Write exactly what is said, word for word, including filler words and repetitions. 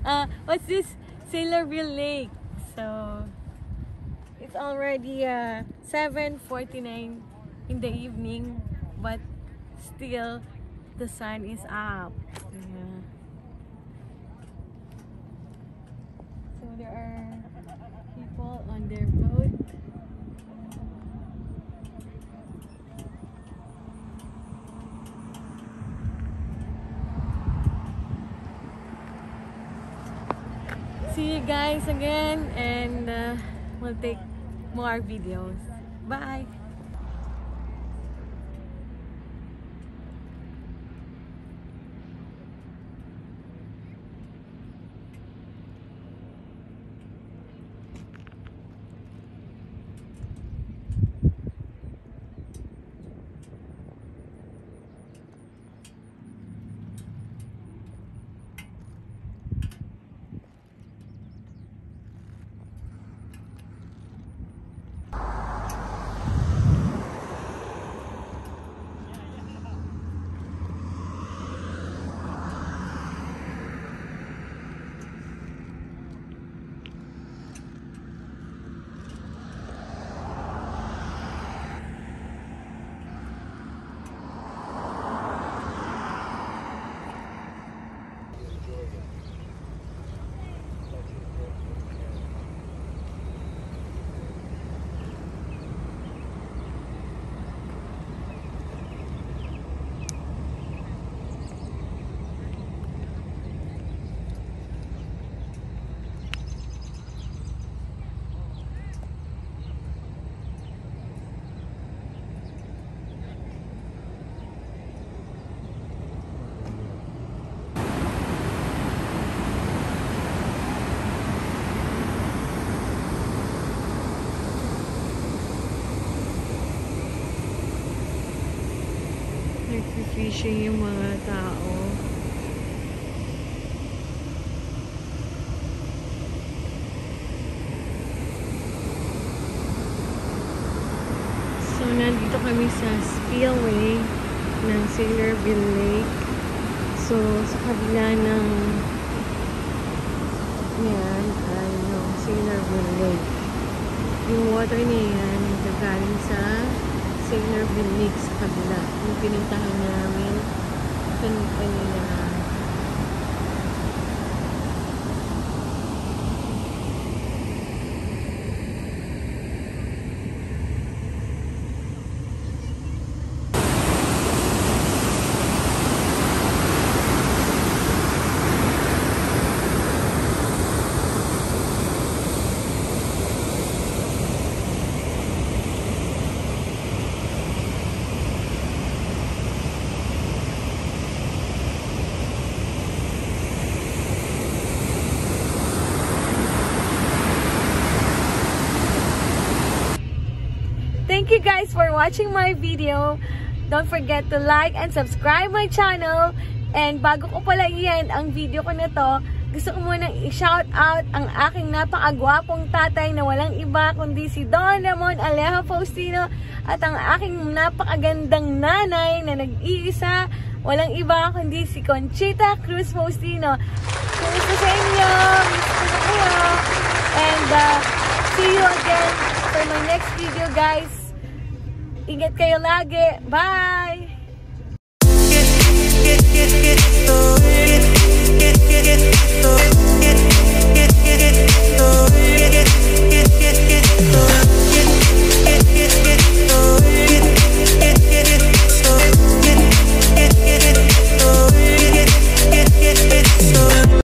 uh, what's this? Saylorville Lake. So, it's already uh, seven forty-nine in the evening, but still the sun is up. Yeah. So there are people on their boat. See you guys again, and uh, we'll take more videos. Bye! Nag-fishing yung mga tao. So, nandito kami sa spillway ng Saylorville Lake. So, sa kabila ng yan ay yung Saylorville Lake. Yung water niya yan nagagaling sa Saylorville Lake sa kabila. Yung pinuntahan namin kanina. Thank you guys for watching my video. Don't forget to like and subscribe my channel. And bago ko pala yan ang video ko na to, gusto ko munang i-shout out ang aking napakagwapong tatay na walang iba kundi si Don Ramon Alejo Faustino, at ang aking napakagandang nanay na nag-iisa, walang iba kundi si Conchita Cruz Faustino. Kumusta sa inyo? Miss ko na kayo. And uh, see you again for my next video, guys. Ingat kayo lagi. Bye! Get, get, get, get, get, get, get, get, get, get, get,